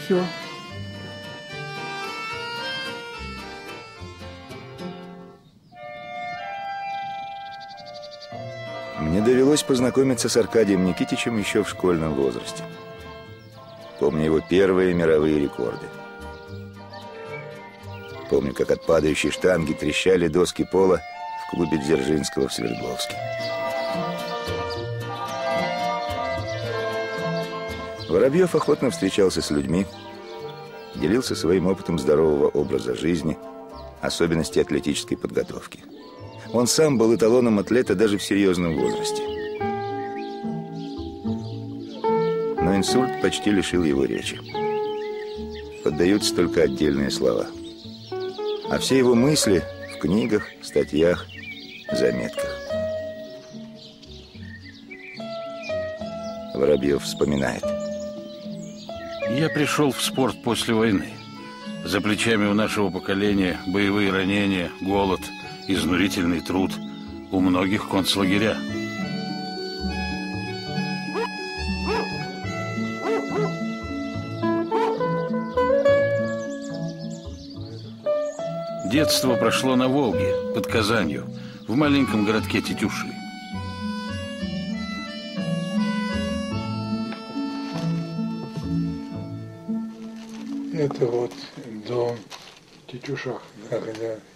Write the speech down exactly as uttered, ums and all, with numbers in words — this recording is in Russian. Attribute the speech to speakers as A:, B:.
A: Все.
B: Мне довелось познакомиться с Аркадием Никитичем еще в школьном возрасте. Помню его первые мировые рекорды. Помню, как от падающей штанги трещали доски пола в клубе Дзержинского в Свердловске. Воробьев охотно встречался с людьми, делился своим опытом здорового образа жизни, особенностей атлетической подготовки. Он сам был эталоном атлета даже в серьезном возрасте. Но инсульт почти лишил его речи. Поддаются только отдельные слова. А все его мысли в книгах, статьях, заметках. Воробьев вспоминает.
C: Я пришел в спорт после войны. За плечами у нашего поколения боевые ранения, голод, изнурительный труд, у многих концлагеря. Детство прошло на Волге, под Казанью, в маленьком городке Тетюши.
D: Это вот дом в Тетюшах, когда